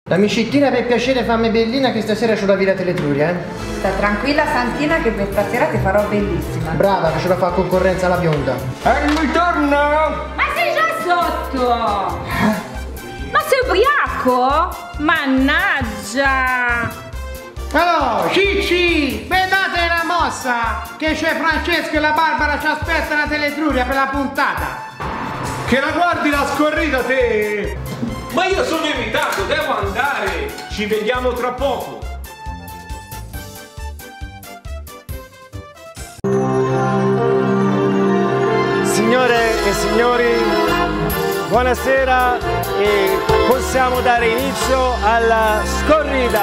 La miscittina per piacere fammi bellina che stasera c'ho la Villa Teletruria, Sta tranquilla Santina che per stasera ti farò bellissima. Brava, che ce la fa concorrenza alla bionda. Mi torno! Ma sei già sotto! Ma sei ubriaco? Mannaggia! Allora, Cicci, vedate la mossa che c'è Francesco e la Barbara ci aspettano a Teletruria per la puntata. Che la guardi la scorrida te! Ma io sono invitato, devo andare! Ci vediamo tra poco! Signore e signori, buonasera e possiamo dare inizio alla scorrida!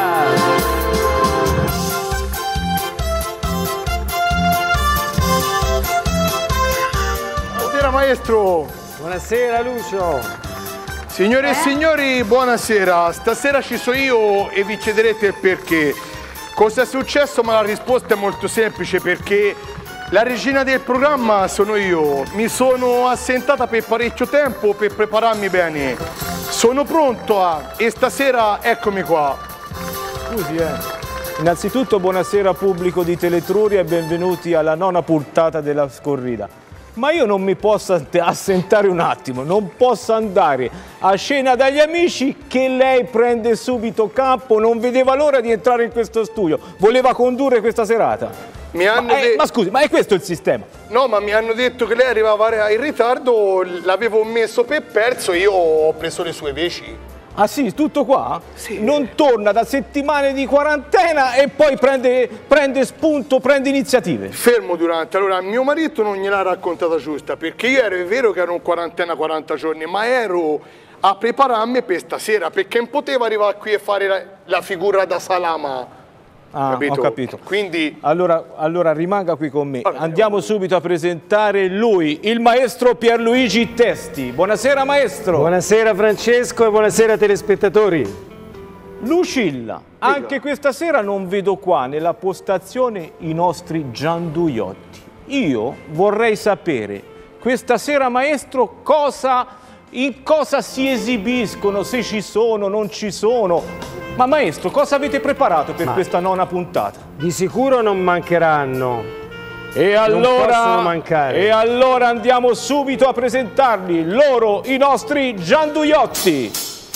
Buonasera maestro! Buonasera Lucio! Signore e signori, buonasera. Stasera ci sono io e vi chiederete il perché. Cosa è successo? Ma la risposta è molto semplice, perché la regina del programma sono io. Mi sono assentata per parecchio tempo per prepararmi bene. Sono pronto e stasera eccomi qua. Scusi, Innanzitutto buonasera pubblico di Teletruria e benvenuti alla 9ª puntata della scorrida. Ma io non mi posso assentare un attimo, non posso andare a cena dagli amici che lei prende subito campo, non vedeva l'ora di entrare in questo studio, voleva condurre questa serata. Ma scusi, ma è questo il sistema? No, ma mi hanno detto che lei arrivava in ritardo, l'avevo messo per perso e io ho preso le sue veci. Ah sì, tutto qua? Sì. Non torna da settimane di quarantena e poi prende spunto, prende iniziative. Fermo Durante, allora mio marito non gliel'ha raccontata giusta, perché io è vero che ero in quarantena 40 giorni, ma ero a prepararmi per stasera, perché non potevo arrivare qui e fare la figura da salama. Ah, capito? ho capito. Quindi allora rimanga qui con me. Vabbè, Andiamo subito a presentare lui, il maestro Pierluigi Testi. Buonasera maestro. Buonasera Francesco e buonasera telespettatori. Lucilla, anche questa sera non vedo qua nella postazione i nostri gianduiotti. Io vorrei sapere, questa sera maestro, in cosa si esibiscono, se ci sono, non ci sono. Ma maestro, cosa avete preparato per questa 9ª puntata? Di sicuro non mancheranno. E Non possono allora, mancare. e allora andiamo subito a presentarli, loro, i nostri gianduiotti.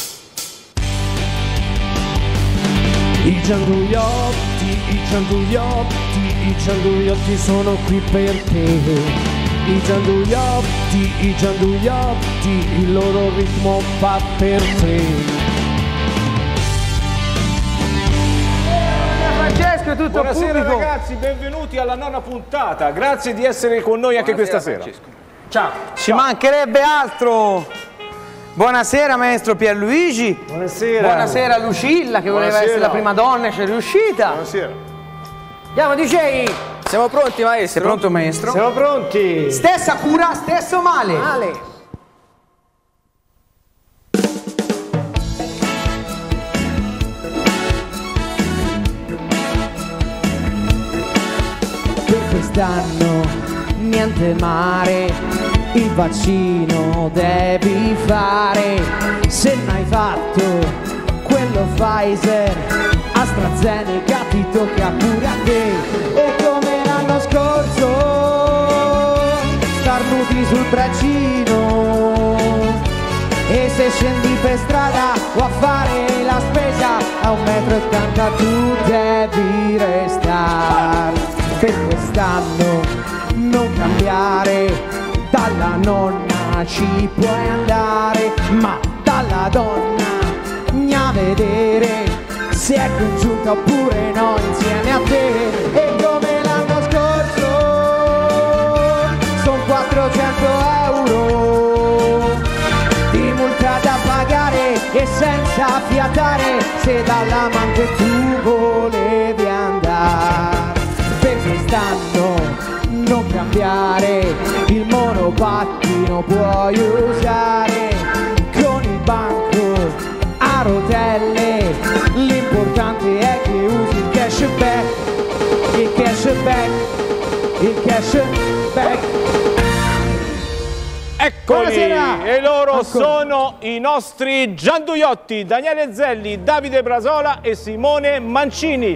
I gianduiotti sono qui per te. I gianduiotti, il loro ritmo va per te. Francesco, tutto Buonasera pubblico. ragazzi, benvenuti alla 9ª puntata. Grazie di essere con noi anche questa sera. Ciao. Ci mancherebbe altro. Buonasera maestro Pierluigi. Buonasera. Buonasera Lucilla che voleva essere la prima donna e ci è riuscita. buonasera. Andiamo DJ. Siamo pronti maestro? Sei pronto maestro? Siamo pronti. Stessa cura, stesso male. Per quest'anno niente mare, il vaccino devi fare. Se non hai fatto quello Pfizer, AstraZeneca ti tocca pure a te. E come l'anno scorso, starnuti sul braccino. E se scendi per strada o a fare la spesa a 1,80 m tu devi restare. Per quest'anno non cambiare, dalla nonna ci puoi andare, ma dalla donna a vedere se è congiunta oppure no insieme a te. E come l'anno scorso sono 400 euro di multa da pagare e senza fiatare se dalla manca tu volevi andare. Per quest'anno non cambiare, il monopattino puoi usare con il banco a rotelle, l'importante è che usi il cashback, il cashback, il cashback. Buonasera. E loro sono i nostri Gianduiotti, Daniele Zelli, Davide Brasola e Simone Mancini.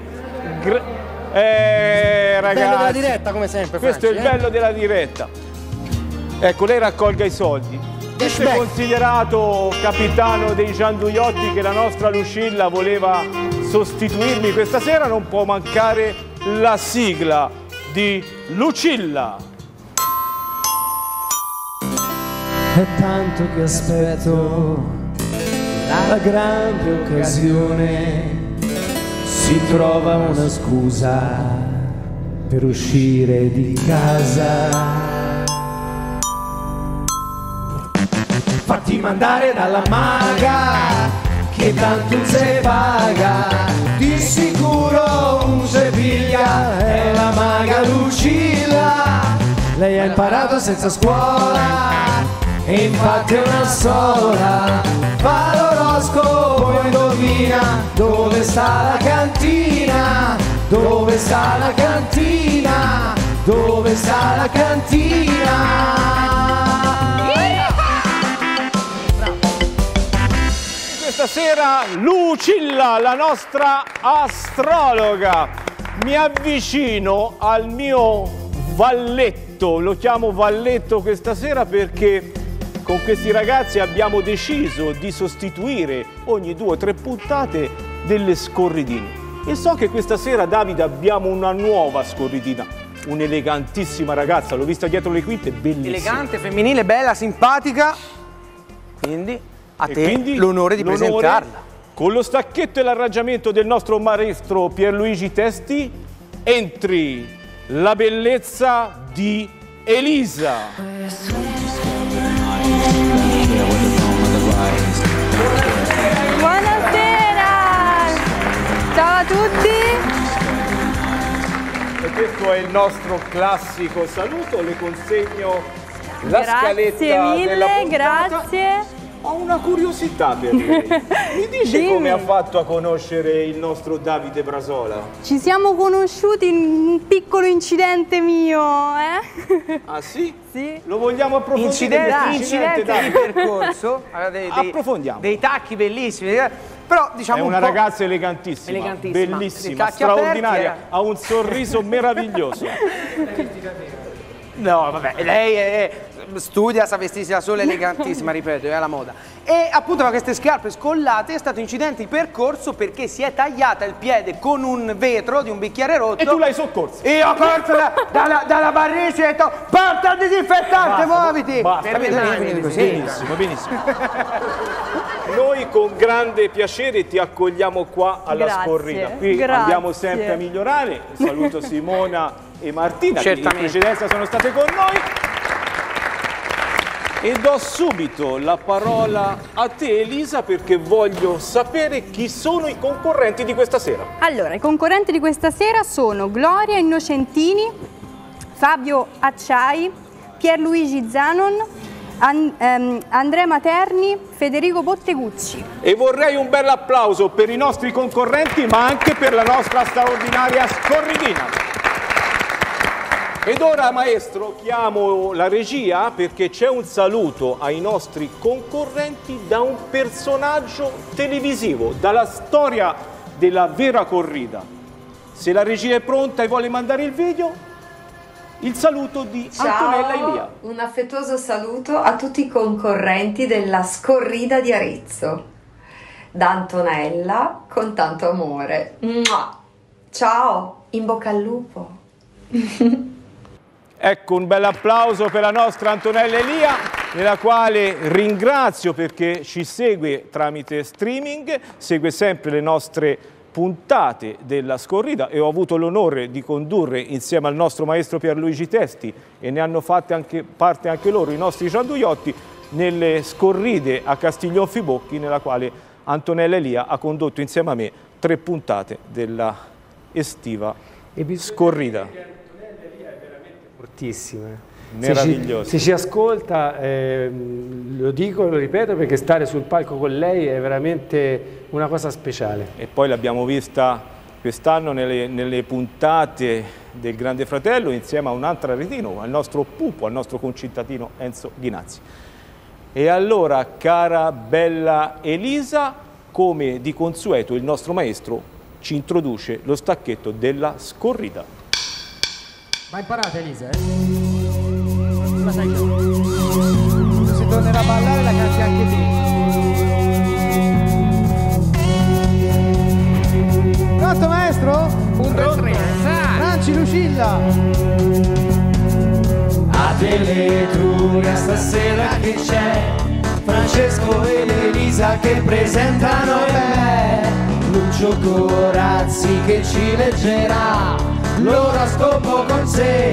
Ragazzi, bello della diretta come sempre. Questo Franci, è il bello della diretta. Ecco, lei raccolga i soldi. Questo è considerato capitano dei Gianduiotti, che la nostra Lucilla voleva sostituirmi questa sera. Non può mancare la sigla di Lucilla. È tanto che aspetto la grande occasione, si trova una scusa per uscire di casa. Fatti mandare dalla maga che tanto se paga, di sicuro un se piglia, è la maga Lucilla. Lei ha imparato senza scuola e infatti è una sola, fa l'oroscopo e indovina dove sta la cantina, dove sta la cantina, dove sta la cantina. Questa sera Lucilla, la nostra astrologa. Mi avvicino al mio valletto, lo chiamo valletto questa sera perché con questi ragazzi abbiamo deciso di sostituire ogni 2 o 3 puntate delle scorridine. E so che questa sera, Davide, abbiamo una nuova scorridina, un'elegantissima ragazza, l'ho vista dietro le quinte, bellissima. Elegante, femminile, bella, simpatica, quindi a te l'onore di presentarla. Con lo stacchetto e l'arrangiamento del nostro maestro Pierluigi Testi, entri la bellezza di Elisa. Buonasera! Ciao a tutti! E questo è il nostro classico saluto, le consegno la scaletta della puntata. Grazie. Ho una curiosità per lei. Mi dice come ha fatto a conoscere il nostro Davide Brasola? Ci siamo conosciuti in un piccolo incidente mio, eh? Ah sì? Sì. Lo vogliamo approfondire? Incidente di percorso. Approfondiamo. Dei tacchi bellissimi. Però diciamo è una ragazza elegantissima, bellissima, straordinaria, aperti, ha un sorriso meraviglioso. No, vabbè, lei studia, sa vestirsi da sola, elegantissima, ripeto, è alla moda. E appunto con queste scarpe scollate è stato incidente di percorso perché si è tagliata il piede con un vetro di un bicchiere rotto. E tu l'hai soccorso? Io ho corso dalla barriera e ho detto porta il disinfettante, muoviti! Basta, benissimo, benissimo. Noi con grande piacere ti accogliamo qua alla scorrida. Qui andiamo sempre a migliorare. Saluto Simona e Martina che in precedenza sono state con noi. E do subito la parola a te, Elisa, perché voglio sapere chi sono i concorrenti di questa sera. Allora, i concorrenti di questa sera sono Gloria Innocentini, Fabio Acciai, Pierluigi Zanon, Andrea Materni, Federico Bottegucci. E vorrei un bel applauso per i nostri concorrenti, ma anche per la nostra straordinaria scorridina. Ed ora, maestro, chiamo la regia perché c'è un saluto ai nostri concorrenti da un personaggio televisivo, dalla storia della vera corrida. Se la regia è pronta e vuole mandare il video, il saluto di Antonella Elia. Un affettuoso saluto a tutti i concorrenti della scorrida di Arezzo. Da Antonella, con tanto amore. Ciao, in bocca al lupo. Ecco, un bel applauso per la nostra Antonella Elia, nella quale ringrazio perché ci segue tramite streaming, segue sempre le nostre puntate della scorrida e ho avuto l'onore di condurre insieme al nostro maestro Pierluigi Testi e ne hanno fatte parte anche loro, i nostri Gianduiotti, nelle scorride a Castiglion Fibocchi, nella quale Antonella Elia ha condotto insieme a me 3 puntate della estiva scorrida. Meraviglioso. Se ci ascolta, lo dico e lo ripeto perché stare sul palco con lei è veramente una cosa speciale. E poi l'abbiamo vista quest'anno nelle puntate del Grande Fratello insieme a un'altra retino, al nostro pupo, al nostro concittadino Enzo Ghinazzi. E allora, cara bella Elisa, come di consueto il nostro maestro ci introduce lo stacchetto della scorrida. Ma imparate Elisa, la sai già. Si tornerà a ballare la canti anche te. Pronto maestro? 1, 2, 3, Franci Lucilla. A Teletruria stasera che c'è Francesco ed Elisa che presentano me, Lucio Corazzi che ci leggerà l'oroscopo con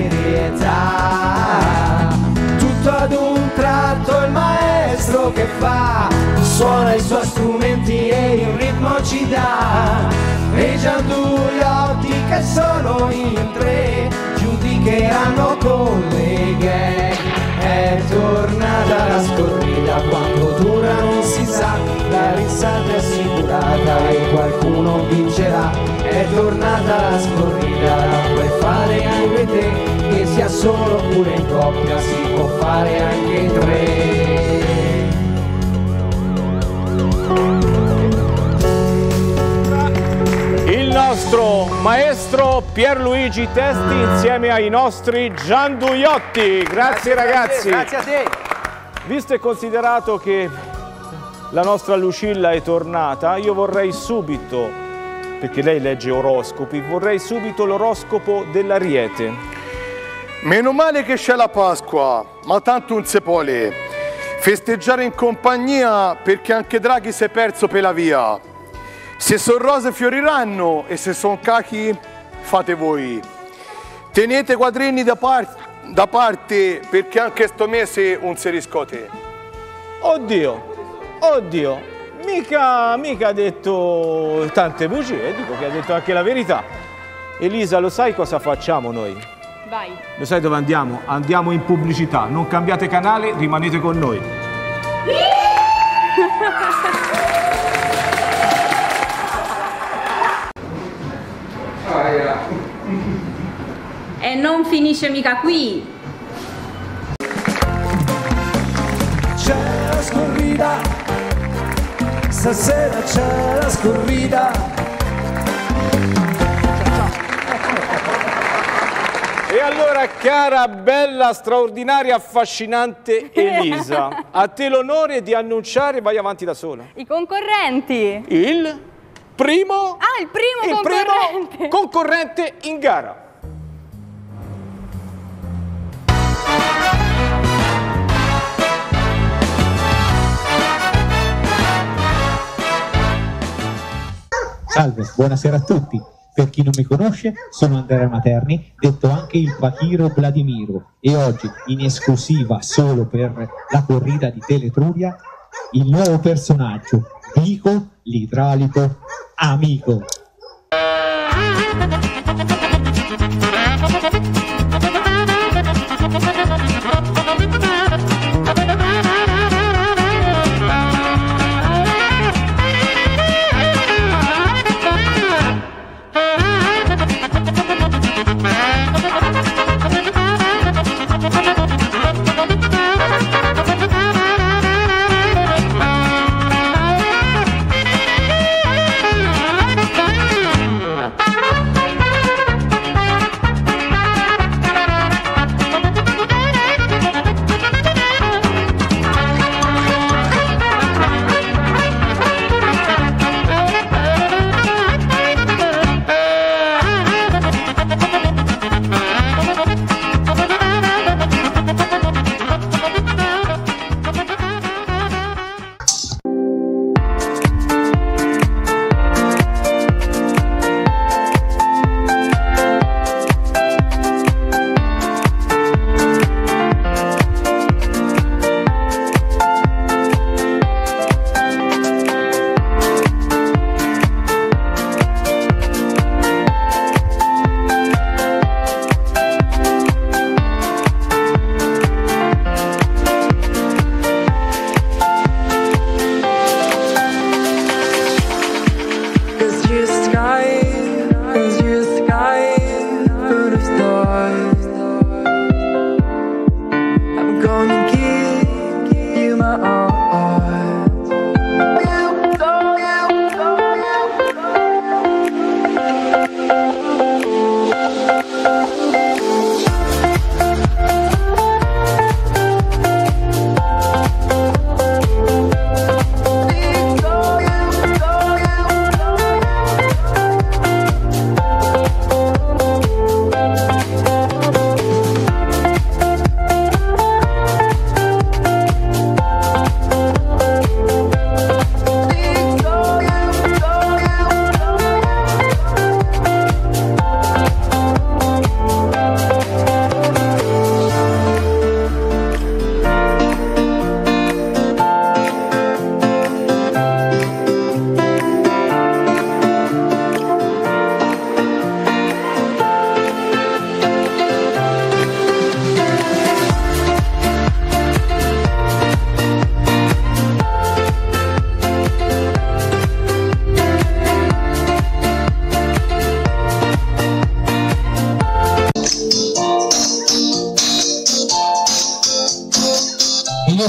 serietà. Tutto ad un tratto il maestro che fa, suona i suoi strumenti e il ritmo ci dà. E Gianduiotti che sono in 3 giudicheranno con le gang. È tornata la scorrida, quanto dura non si sa, la risata è assicurata e qualcuno vincerà. È tornata la scorrida, la puoi fare anche te, che sia solo oppure in coppia, si può fare anche in 3. Il nostro maestro Pierluigi Testi insieme ai nostri Gianduiotti. Grazie ragazzi. Grazie a te. Visto e considerato che la nostra Lucilla è tornata, io vorrei subito, perché lei legge oroscopi, vorrei subito l'oroscopo dell'Ariete. Meno male che c'è la Pasqua, ma tanto non si può festeggiare in compagnia, perché anche Draghi si è perso per la via. Se sono rose fioriranno e se sono cachi fate voi. Tenete quadrini da parte perché anche sto mese non si riscote. Oddio, mica ha detto tante bugie, dico che ha detto anche la verità. Elisa, lo sai cosa facciamo noi? Vai. Lo sai dove andiamo? Andiamo in pubblicità, non cambiate canale, rimanete con noi. E non finisce mica qui. C'è la scorrida, stasera c'è la scorrida. E allora, cara, bella, straordinaria, affascinante Elisa, a te l'onore di annunciare, vai avanti da sola, I concorrenti. il primo concorrente. concorrente in gara. Salve, buonasera a tutti. Per chi non mi conosce, sono Andrea Materni, detto anche il Pachiro Vladimiro, e oggi in esclusiva solo per la corrida di Teletruria il nuovo personaggio, Vico l'idraulico amico.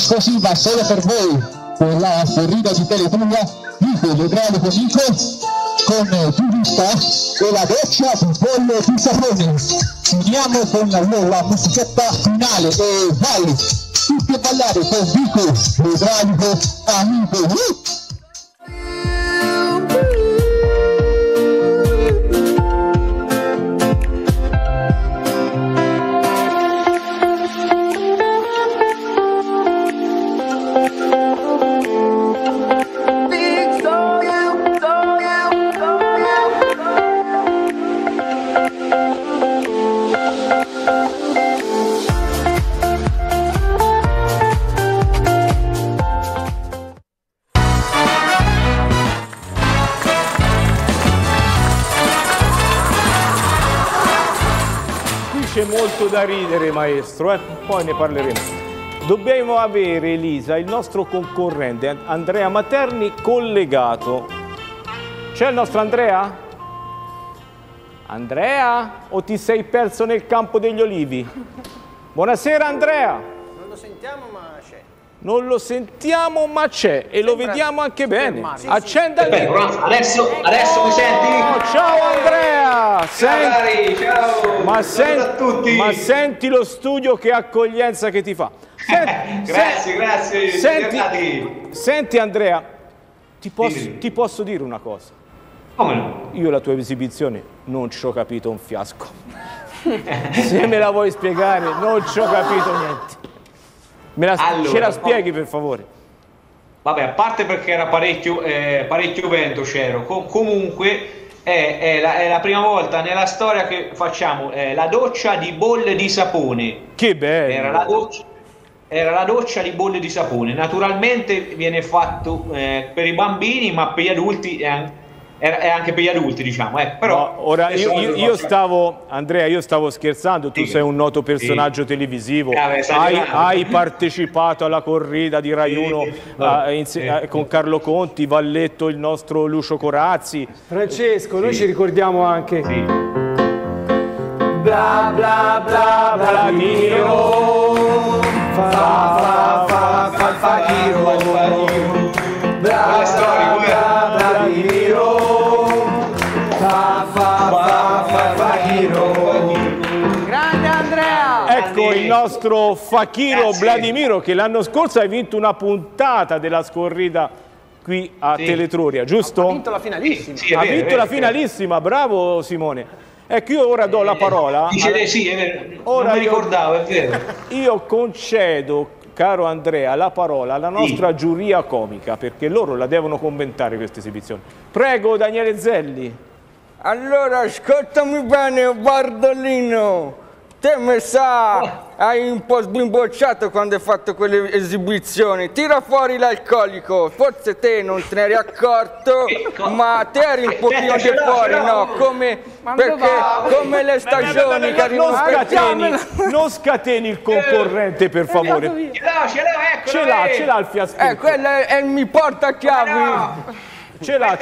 esclusiva solo per voi, per la corrida di Teletruria, Vico l'idraulico Vico con Giuditta e la doccia di bolle di sapone. Finiamo con la musichetta finale e vai tutti a ballare con Vico l'idraulico amico. C'è molto da ridere, maestro, poi ne parleremo. Dobbiamo avere, Elisa, il nostro concorrente Andrea Materni collegato. C'è il nostro Andrea? Andrea? O ti sei perso nel campo degli olivi? Buonasera Andrea! Non lo sentiamo ma c'è. Non lo sentiamo ma c'è e lo vediamo anche bene. Accenda lì. Adesso mi senti? Ciao Andrea! Ciao! Ma a tutti! Ma senti lo studio, che accoglienza che ti fa. Grazie. Senti Andrea, ti posso dire una cosa? Come no? Io la tua esibizione non ci ho capito un fiasco. Se me la vuoi spiegare, non ci ho capito niente. Ce la spieghi per favore? Vabbè, a parte perché era parecchio vento c'ero, comunque è la prima volta nella storia che facciamo la doccia di bolle di sapone. Che bello! Era la doccia di bolle di sapone. Naturalmente viene fatto per i bambini, ma per gli adulti è anche per gli adulti, diciamo. Però no, ora Andrea, io stavo scherzando, tu sei un noto personaggio televisivo, hai partecipato alla corrida di Rai 1 con Carlo Conti, Valletto, il nostro Lucio Corazzi. Francesco, noi ci ricordiamo anche bla bla bla Vladimiro fa il fakiro, bla bla bla Vladimiro Grande Andrea! Ecco il nostro fakiro Vladimiro, che l'anno scorso hai vinto una puntata della scorrida qui a Teletruria, giusto? Ha vinto la finalissima. Ha vinto la finalissima, bravo Simone. Ecco, io ora do la parola. Sì, è vero. Ora non mi ricordavo, è vero. Io concedo, caro Andrea, la parola alla nostra giuria comica, perché loro la devono commentare questa esibizione. Prego, Daniele Zelli. Allora, ascoltami bene, Bardolino. Te mi sa, hai un po' sbimbocciato quando hai fatto quelle esibizioni. Tira fuori l'alcolico. Forse te non te ne eri accorto, ma te eri un pochino di fuori, no? Perché come le stagioni che arrivano. Non scateni il concorrente, per favore. Ce l'ha il fiaschetto. Quello è il mi portachiavi. Ce l'ha.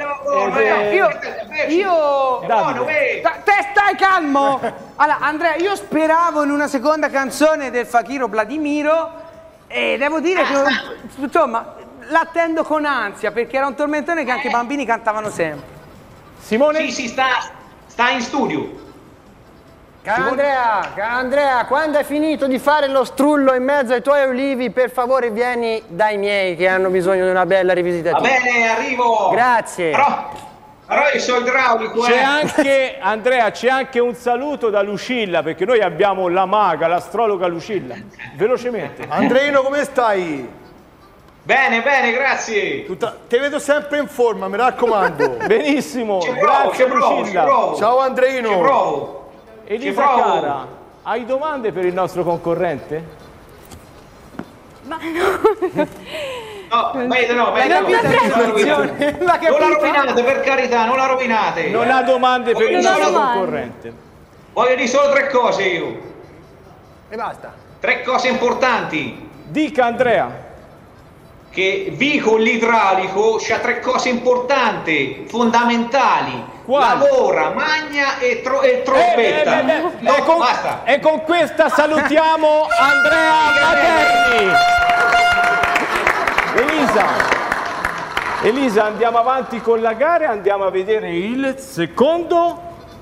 Io te stai calmo. Allora, Andrea, io speravo in una seconda canzone del fakiro Vladimiro e devo dire che insomma l'attendo con ansia, perché era un tormentone che anche i bambini cantavano sempre. Simone? Sì, sta in studio. Caro Andrea, quando hai finito di fare lo strullo in mezzo ai tuoi olivi, per favore vieni dai miei che hanno bisogno di una bella rivisitativa. Va bene, arrivo. Grazie. Però io sono idraulico. C'è anche, Andrea, c'è anche un saluto da Lucilla, perché noi abbiamo la maga, l'astrologa Lucilla. Velocemente. Andreino, come stai? Bene, grazie. Ti vedo sempre in forma, mi raccomando. Benissimo, grazie Lucilla. Ciao Andreino. Ci provo. Elisa cara, hai domande per il nostro concorrente? Ma no, non la rovinate, per carità, non la rovinate. Non ha domande per il nostro concorrente. Voglio dire solo 3 cose io. E basta. 3 cose importanti. Dica Andrea. Che Vico l'idraulico c'ha 3 cose importanti, fondamentali. Quali? Lavora, magna e trombetta. Basta. E con questa salutiamo Andrea Materni. Elisa, andiamo avanti con la gara, andiamo a vedere il secondo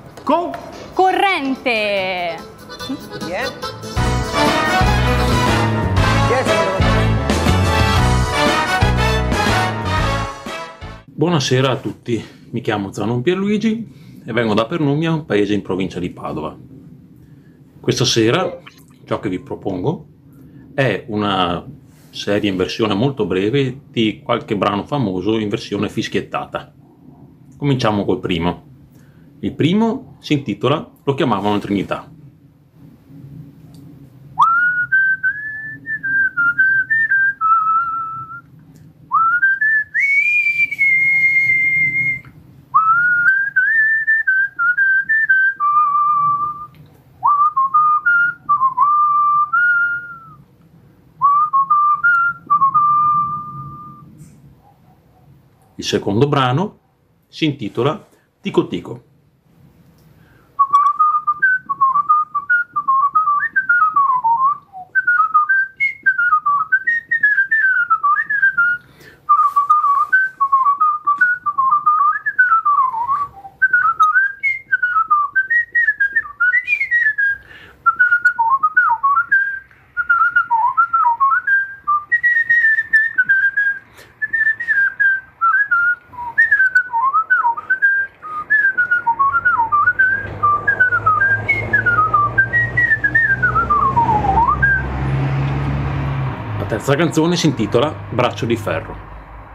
corrente. Buonasera a tutti, mi chiamo Zanon Pierluigi e vengo da Pernumia, un paese in provincia di Padova. Questa sera ciò che vi propongo è una serie in versione molto breve di qualche brano famoso in versione fischiettata. Cominciamo col primo. Il primo si intitola Lo chiamavano Trinità. Il secondo brano si intitola Tico Tico. La terza canzone si intitola Braccio di ferro.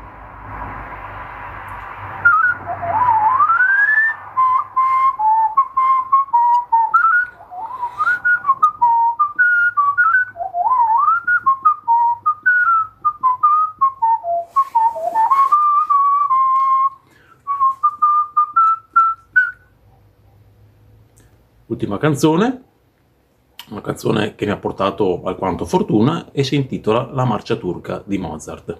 Ultima canzone, una canzone che mi ha portato alquanto fortuna e si intitola La marcia turca di Mozart.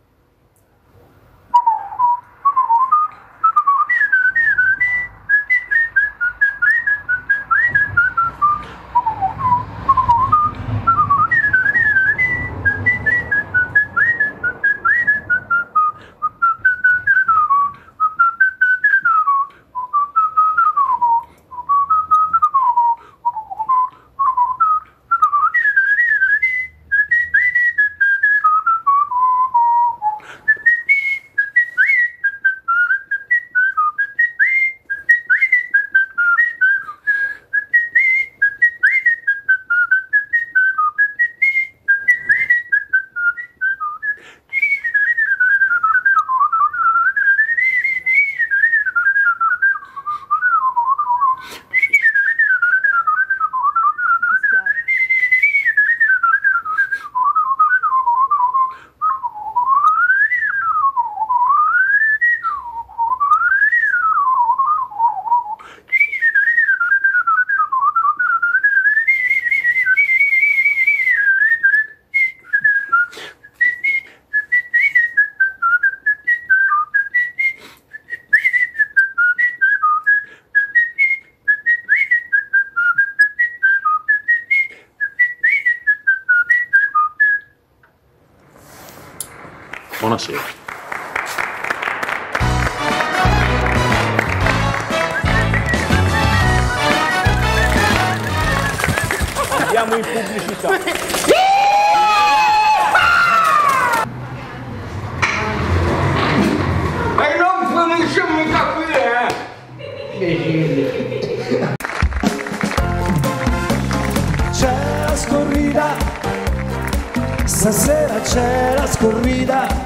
Buonasera. Andiamo in pubblicità. E non finisce mica qui, C'è la scorrida, stasera c'è la scorrida.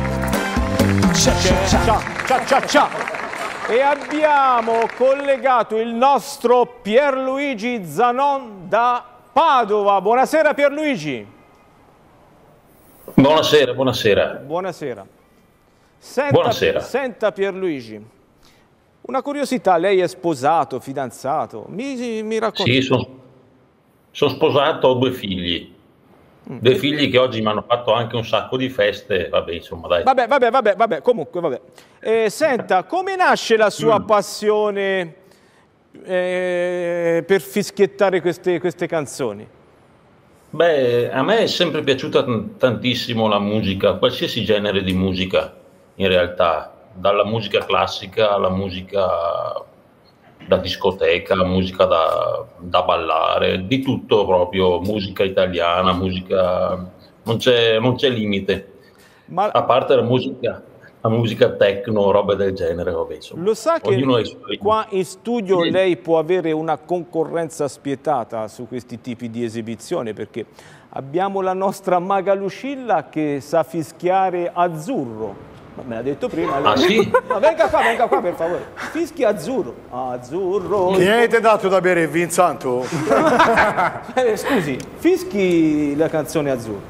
Ciao. E abbiamo collegato il nostro Pierluigi Zanon da Padova. Buonasera Pierluigi. Buonasera. Buonasera. Buonasera. Senta Pierluigi, una curiosità, lei è sposato, fidanzato? Mi racconta. Sì, sono sposato, ho 2 figli. 2 figli che oggi mi hanno fatto anche un sacco di feste, vabbè, insomma, dai. Vabbè, comunque, vabbè. Senta, come nasce la sua passione per fischiettare queste canzoni? Beh, a me è sempre piaciuta tantissimo la musica, qualsiasi genere di musica, in realtà, dalla musica classica alla musica da discoteca, musica da ballare, di tutto proprio, musica italiana, musica... non c'è limite, a parte la musica techno, robe del genere, vabbè, insomma. Lo sa che qua in studio lei può avere una concorrenza spietata su questi tipi di esibizioni, perché abbiamo la nostra Maga Lucilla che sa fischiare azzurro. Me l'ha detto prima. Ah, sì? Ma venga qua per favore. Fischi azzurro. Azzurro. Mi avete dato da bere il vin santo? Scusi, fischi la canzone azzurro.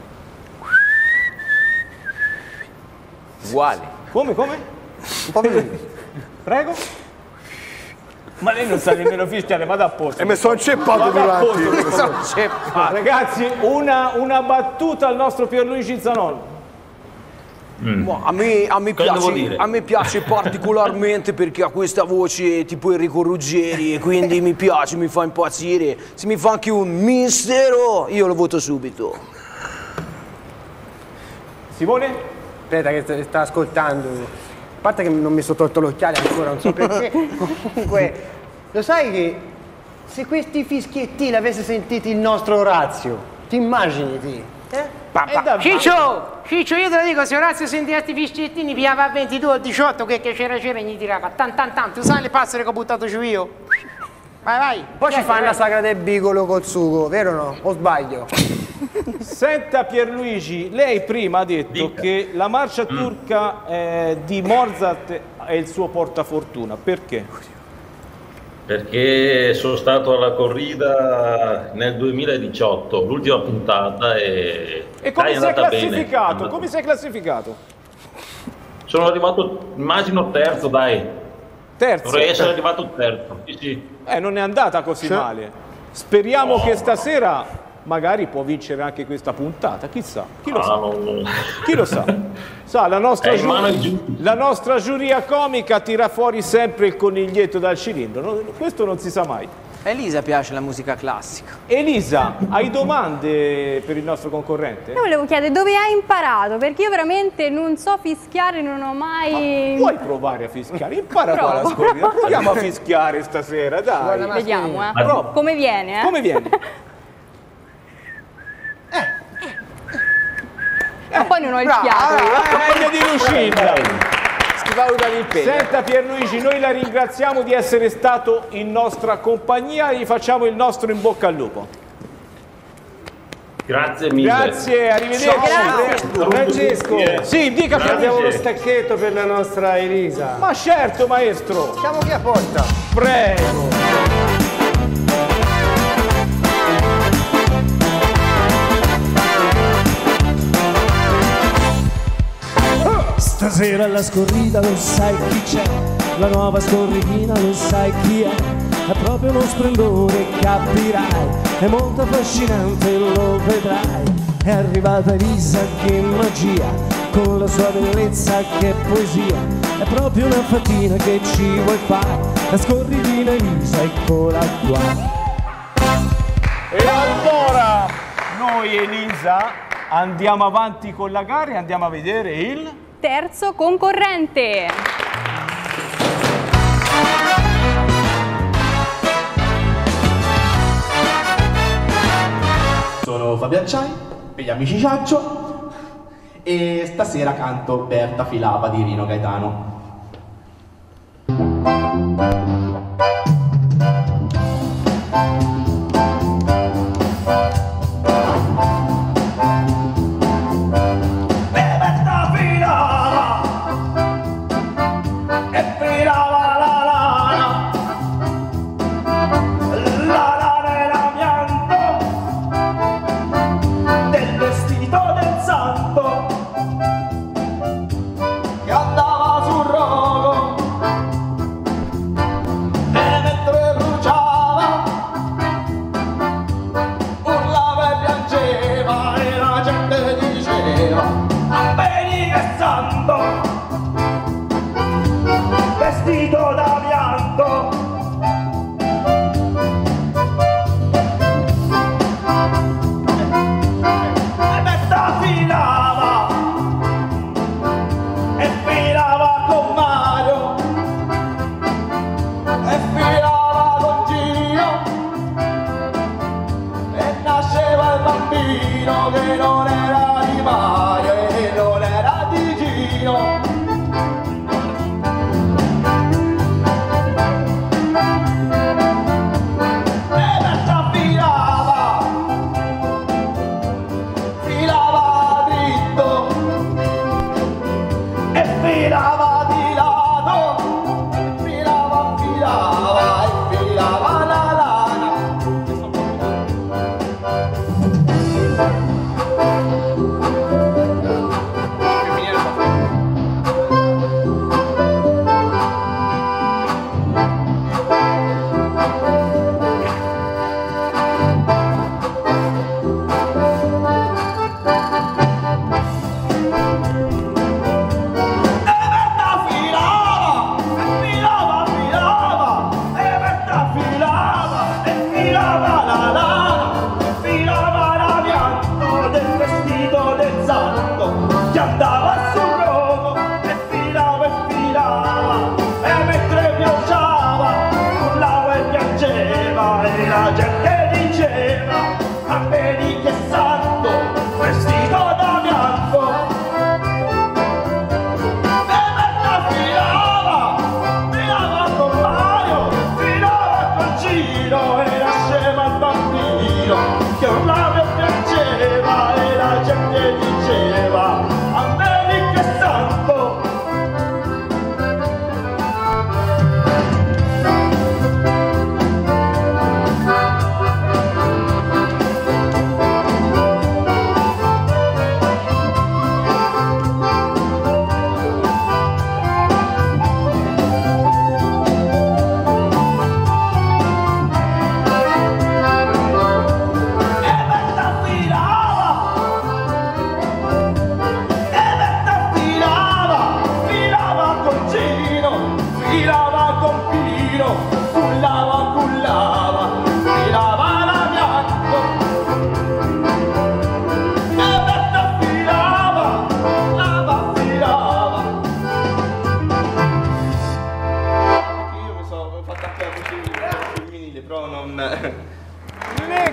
Uguale. Come? Un po' più. Prego. Ma lei non sa nemmeno fischiare, vada a posto. E mi sono ceppato durante. Ragazzi, una battuta al nostro Pierluigi Zanoni. A me piace particolarmente perché ha questa voce tipo Enrico Ruggeri e quindi mi piace, mi fa impazzire. Se mi fa anche un mistero, io lo voto subito. Simone? Aspetta che sta ascoltando. A parte che non mi sono tolto l'occhiale ancora, non so perché. Comunque, lo sai che se questi fischiettini avesse sentito il nostro Orazio, ti immagini ti? Ciccio, io te lo dico, se Orazio sentiva questi fischiettini, pigliava a 22 o 18, che c'era e gli tirava tan. Tu sai le passere che ho buttato giù io? Vai. Poi ci fanno la sagra del bigolo col sugo, vero o no? O sbaglio? Senta Pierluigi, lei prima ha detto che la marcia turca di Mozart è il suo portafortuna, perché? Perché sono stato alla corrida nel 2018, l'ultima puntata, e come sei classificato? Bene. Come sei classificato? Sono arrivato, immagino, terzo, dai. Terzo? Dovrei essere arrivato terzo, sì. Non è andata così male. Speriamo che stasera magari può vincere anche questa puntata, chissà, chi lo sa? Chi lo sa? Sa, la nostra giuria comica tira fuori sempre il coniglietto dal cilindro, questo non si sa mai. Elisa piace la musica classica. Elisa, hai domande per il nostro concorrente? Io volevo chiedere dove hai imparato, perché io veramente non so fischiare, non ho mai... Puoi provare a fischiare, impara qua la scorrida, proviamo a fischiare stasera, dai. Vediamo, come viene, Come viene? Ma poi non ho il fiato. Meglio di Lucilla. Si valuta l'impegno. Senta Pierluigi, noi la ringraziamo di essere stato in nostra compagnia e gli facciamo il nostro in bocca al lupo. Grazie mille. Grazie, arrivederci. Francesco, sì, dica che abbiamo lo stacchetto per la nostra Elisa. Ma certo, maestro. Siamo qui apposta. Prego. Stasera alla scorrida lo sai chi c'è, la nuova scorridina lo sai chi è proprio uno splendore, capirai, è molto affascinante, lo vedrai. È arrivata Elisa, che magia, con la sua bellezza, che poesia, è proprio una fatina che ci vuoi fare, la scorridina Elisa, eccola qua. E allora noi Elisa andiamo avanti con la gara e andiamo a vedere il terzo concorrente. Sono Fabio Acciai, per gli amici Ciaccio, e stasera canto Berta Filava di Rino Gaetano. Rino, cullava, filava la piatto. E Berta filava. Io mi sono fatto anche la voce femminile, però non... Le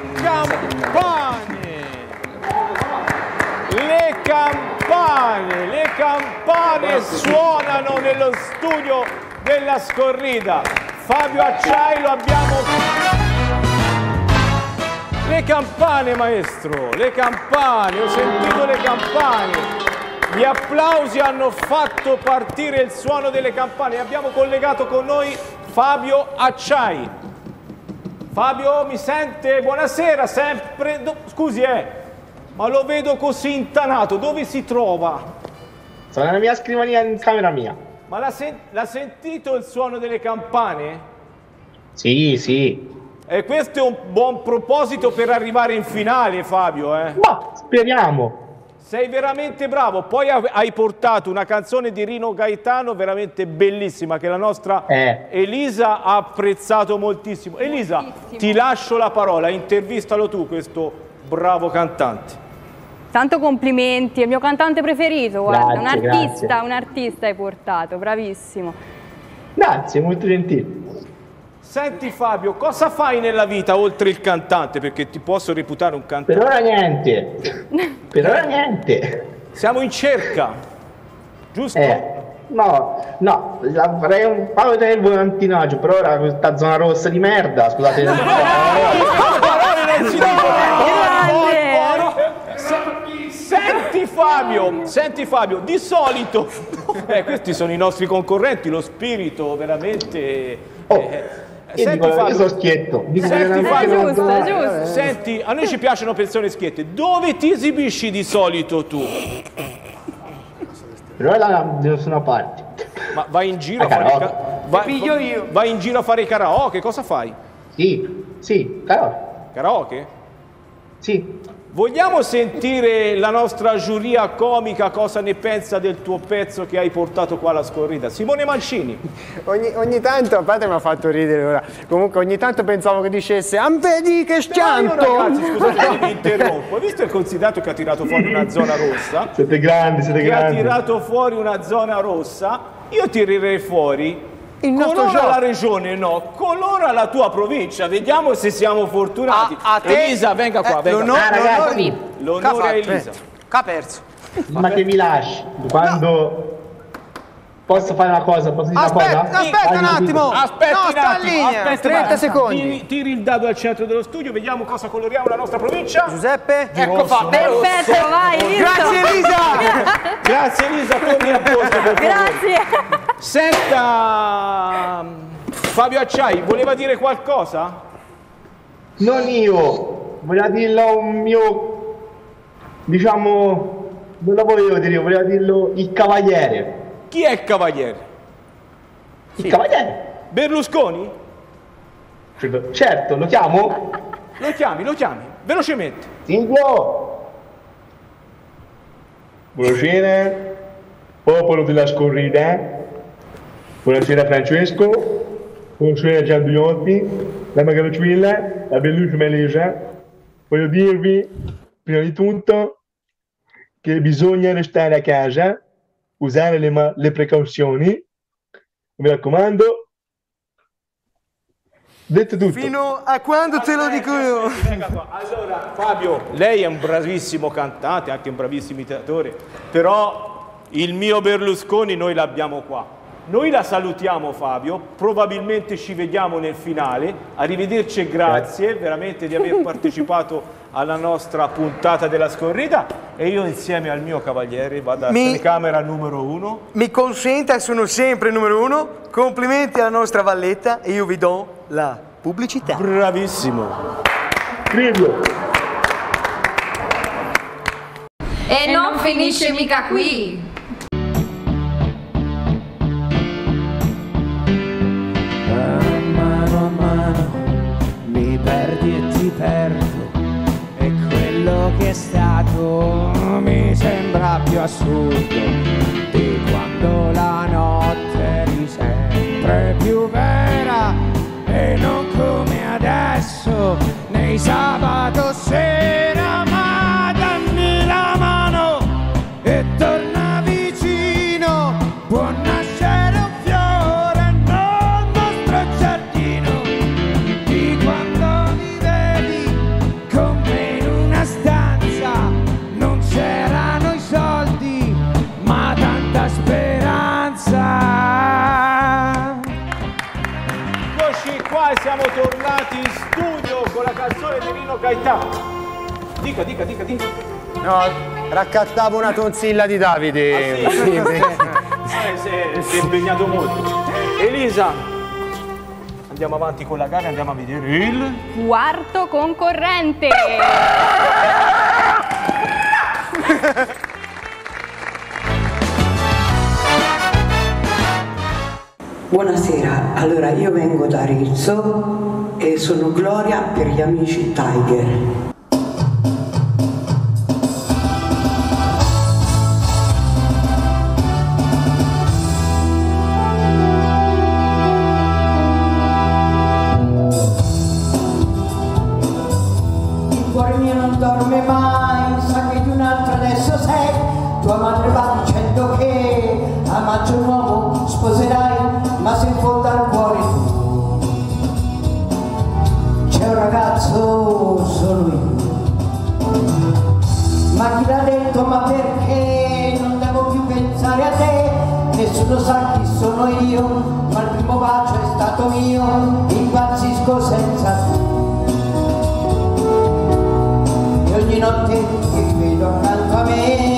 campane suonano nello studio della Scorrida. Fabio Acciai lo abbiamo... Le campane, maestro, le campane, ho sentito le campane. Gli applausi hanno fatto partire il suono delle campane. Abbiamo collegato con noi Fabio Acciai. Fabio, mi sente? Buonasera, sempre... Scusi, ma lo vedo così intanato, dove si trova? Sono nella mia scrivania in camera mia. Ma l'ha sentito il suono delle campane? Sì, sì. E questo è un buon proposito per arrivare in finale, Fabio, Ma speriamo. Sei veramente bravo. Poi hai portato una canzone di Rino Gaetano veramente bellissima che la nostra Elisa ha apprezzato moltissimo. Elisa, ti lascio la parola, intervistalo tu questo bravo cantante. Tanto complimenti, è il mio cantante preferito, guarda, Grazie, un artista hai portato, bravissimo. Grazie, molto gentile. Senti Fabio, cosa fai nella vita oltre il cantante? Perché ti posso reputare un cantante. Per ora niente. Per ora niente. Siamo in cerca, giusto? No, farei un po' di volantinaggio, per ora questa zona rossa di merda, scusate. Senti Fabio, di solito, questi sono i nostri concorrenti, lo spirito veramente... Senti Fabio, io sono schietto. Senti Fabio, giusto. Senti, a noi ci piacciono persone schiette. Dove ti esibisci di solito tu? Però da nessuna parte. Ma vai in giro a fare vai in giro a fare karaoke, cosa fai? Sì, karaoke. Karaoke? Sì. Vogliamo sentire la nostra giuria comica cosa ne pensa del tuo pezzo che hai portato qua alla Scorrida? Simone Mancini. Ogni tanto, a parte mi ha fatto ridere ora, comunque ogni tanto pensavo che dicesse "Ampedi che schianto!" Ragazzi, scusate, mi interrompo. Visto il consigliato che ha tirato fuori una zona rossa, siete grandi. Ha tirato fuori una zona rossa, io tirerei fuori colora la regione, no, colora la tua provincia, vediamo se siamo fortunati. Elisa, venga qua, l'onore a Elisa. Che ha perso. Ma che mi lasci? Quando posso fare una cosa? Posso dire una cosa? Aspetta un attimo. Aspetta 30 secondi. Tiri il dado al centro dello studio, vediamo cosa coloriamo la nostra provincia. Giuseppe, ecco fatto. Perfetto, vai. Grazie Elisa. Grazie Elisa, torni a posto per favore. Grazie. Senta, Fabio Acciai, voleva dire qualcosa? Non io, voleva dirlo un mio, diciamo, non lo volevo dire, voleva dirlo il cavaliere. Chi è il cavaliere? Il cavaliere? Berlusconi? Certo, lo chiamo? Lo chiami, velocemente. Silvio! Buonasera, popolo della Scorrida. Buonasera Francesco, buonasera Gianduiotti, la Magalocquilla, la bellissima Elisa. Voglio dirvi, prima di tutto, che bisogna restare a casa, usare le precauzioni, mi raccomando. Detto tutto. Fino a quando te lo dico io? Allora, Fabio, lei è un bravissimo cantante, anche un bravissimo imitatore, però il mio Berlusconi noi l'abbiamo qua. Noi la salutiamo Fabio, probabilmente ci vediamo nel finale, arrivederci e grazie veramente di aver partecipato alla nostra puntata della Scorrida e io insieme al mio cavaliere vado a telecamera numero 1. Mi consenta, sono sempre il numero 1, complimenti alla nostra Valletta e io vi do la pubblicità. Bravissimo. E non finisce mica qui. Che è stato mi sembra più assurdo di quando la notte eri sempre più bella. era e non come adesso nei sabato sera, ma dammi la mano e torna vicino, può nascere un fiore nel nostro giardino, di quando mi vedi con me in una stanza, non c'erano i soldi ma tanta speranza. Eccoci qua e siamo tornati in studio con la canzone di Nino Gaetano. Dica. No, raccattavo una tonsilla di Davide. Ah, sì? Si è impegnato molto. Elisa, andiamo avanti con la gara, andiamo a vedere il Quarto concorrente. Buonasera, allora io vengo da Arezzo e sono Gloria per gli amici Tiger. Il cuore mio non dorme mai, sa che di un altro adesso sei, tua madre va dicendo che a maggio un uomo sposerai, ma se in fondo al cuore tu c'è un ragazzo, sono io. Ma chi l'ha detto, ma perché non devo più pensare a te? Nessuno sa chi sono io, ma il primo bacio è stato mio, impazzisco senza tu. E ogni notte ti rivedo accanto a me.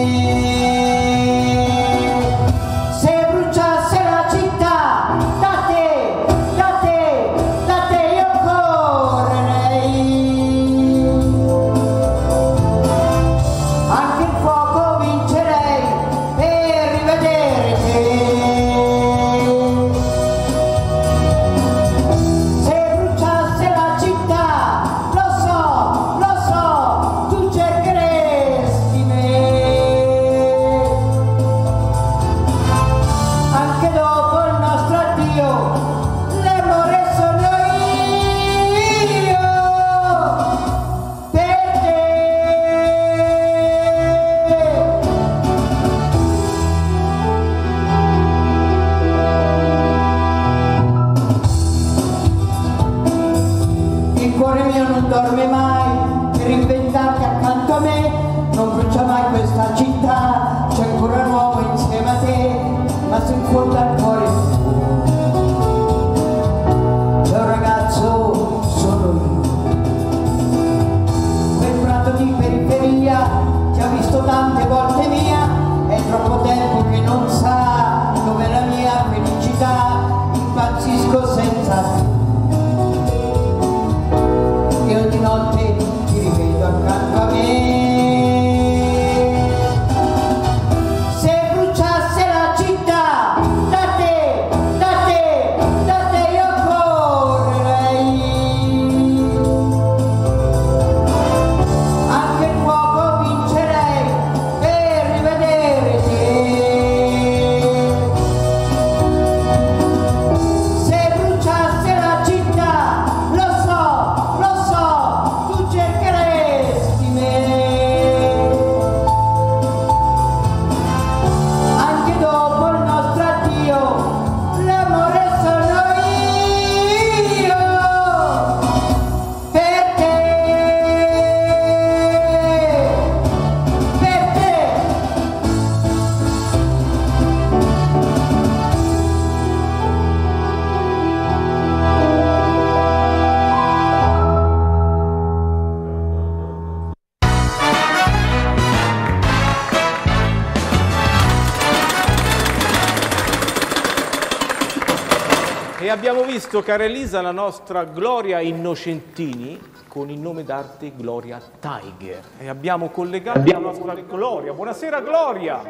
E abbiamo visto, cara Elisa, la nostra Gloria Innocentini con il nome d'arte Gloria Tiger. E abbiamo collegato la nostra Gloria. Buonasera Gloria!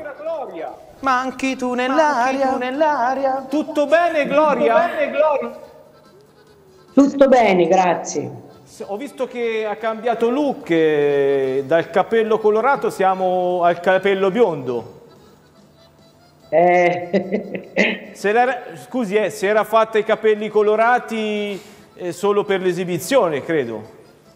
Ma anche tu nell'aria. Tutto bene Gloria? Tutto bene, grazie. Ho visto che ha cambiato look, dal capello colorato siamo al capello biondo. Scusi, si era fatta i capelli colorati solo per l'esibizione, credo.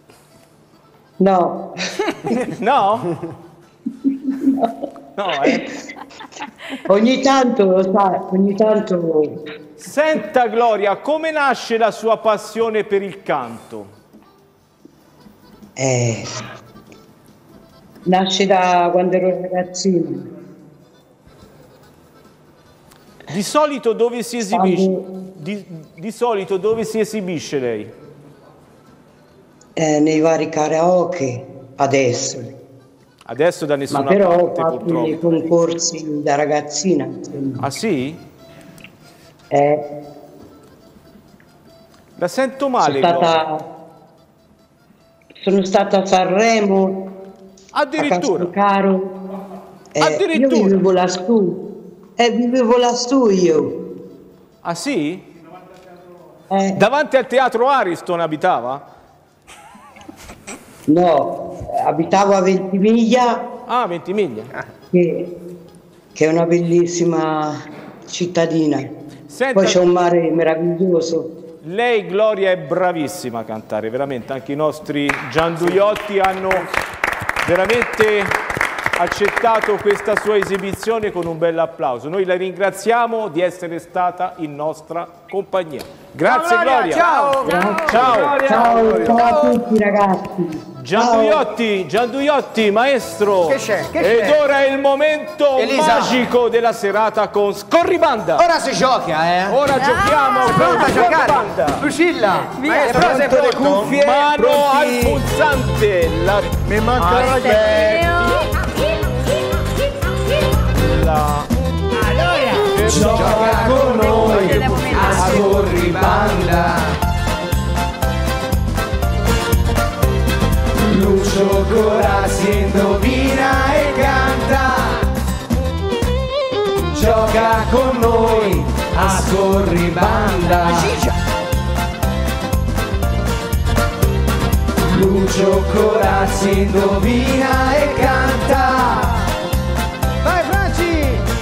No. No? No, Ogni tanto, lo sai, ogni tanto... Senta Gloria, come nasce la sua passione per il canto? Nasce da quando ero ragazzina. Di solito dove si esibisce? Di solito dove si esibisce lei? Nei vari karaoke, adesso. Adesso da nessuna Ma però parte, ho fatto purtroppo. dei concorsi da ragazzina. Insomma. Ah sì? La sento male. Sono stata a Sanremo. Addirittura? A Caro. Addirittura? Io vivevo lassù. Vivevo lassù io. Ah sì? Davanti al teatro Ariston abitava? No, abitavo a Ventimiglia. Ah, Ventimiglia. Che è una bellissima cittadina. Senta, poi c'è un mare meraviglioso. Lei, Gloria, è bravissima a cantare, veramente. Anche i nostri gianduiotti hanno veramente accettato questa sua esibizione con un bel applauso. Noi la ringraziamo di essere stata in nostra compagnia. Grazie Gloria. Ciao. Ciao a tutti ragazzi. Gianduiotti, maestro. Che c'è? Ed ora è il momento magico della serata con Scorribanda. Ora si gioca, Ora giochiamo con pronta a giocare? Scorribanda. Lucilla, Maestro, sei le pronto? cuffie, mano al pulsante. Mi manca Allora, gioca con noi a Scorribanda. Lucio Corazzi indovina e canta. Gioca con noi a Scorribanda. Lucio Corazzi indovina e canta. Vai Franci!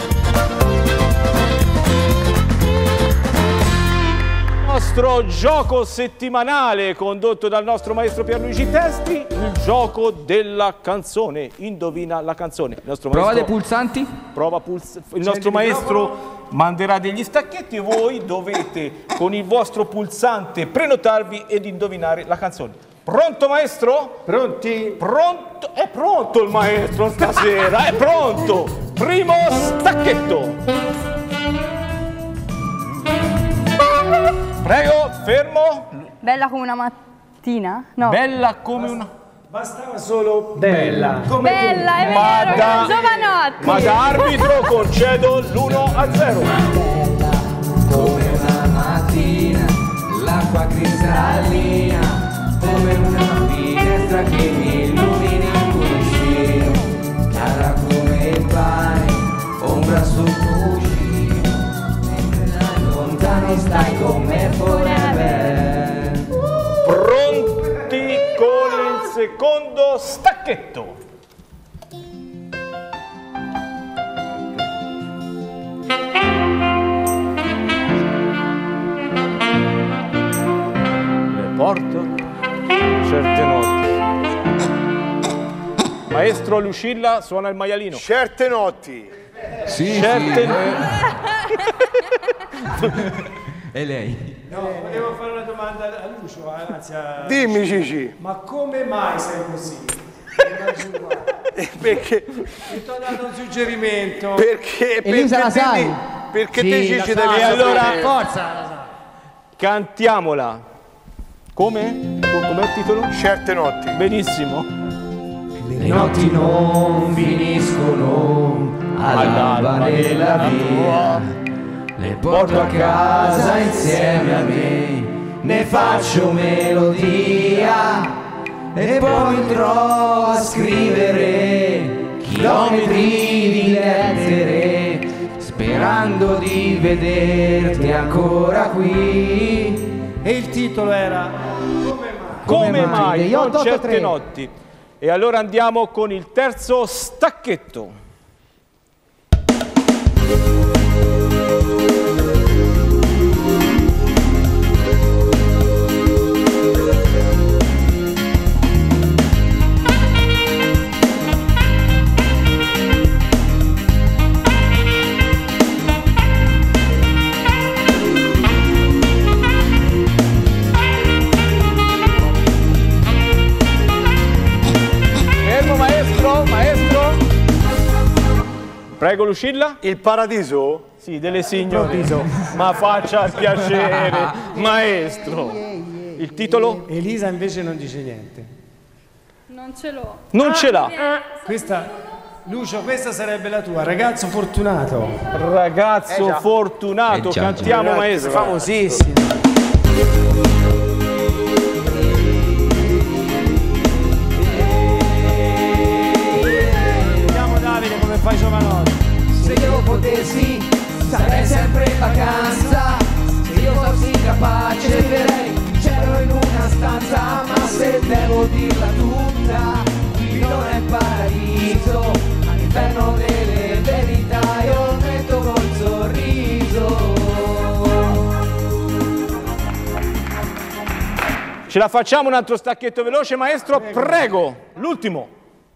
Nostro gioco settimanale condotto dal nostro maestro Pierluigi Testi, il gioco della canzone. Indovina la canzone. Il nostro Prova maestro, dei pulsanti. Il nostro maestro manderà degli stacchetti e voi dovete con il vostro pulsante prenotarvi ed indovinare la canzone. Pronto maestro? Pronti? Pronto? È pronto il maestro stasera, è pronto! Primo stacchetto! Prego, fermo. Bella come una mattina? No. Bella come una... Bastava solo bella. Bella, è vero, giovanotti. Ma da arbitro concedo l'1-0. Come una mattina, l'acqua cristallina, come una finestra che mi illumina il cuscino, chiara come il pane, ombra sul cuscino, lontano stai con me forever. Pronti con il secondo stacchetto. Le porto certe notti. Maestro Lucilla suona il maialino. Certe notti. Certe E lei? No, volevo fare una domanda a Lucio, anzi a... Dimmi Cici. Ma come mai sei così? Perché? Mi ti ho dato un suggerimento. Perché? Elisa la sai? Perché Sì, te la Cici sai. devi E allora Forza, la sai. cantiamola. Come? Com'è il titolo? Certe notti. Benissimo. Le notti non finiscono all'alba della via. Le porto a casa insieme a me, ne faccio melodia e poi mi trovo a scrivere chilometri di lettere, sperando di vederti ancora qui. E il titolo era Come mai? Degli Non 883. certe notti. E allora andiamo con il terzo stacchetto. Prego Lucilla. Il paradiso? Sì, delle signore. Ma faccia il piacere, maestro. Il titolo? Elisa invece non dice niente. Non ce l'ho. Non ce l'ha. Questa, Lucio, questa sarebbe la tua, ragazzo fortunato. Ragazzo fortunato, cantiamo maestro. Famosissimo. Vediamo Davide come fai giovanotti. Se io potessi sarei sempre in vacanza, se io fossi capace verrei cielo in una stanza, ma se devo dirla tutta, qui non è paradiso, all'inferno delle verità io metto col sorriso. Ce la facciamo un altro stacchetto veloce, maestro? Prego. L'ultimo.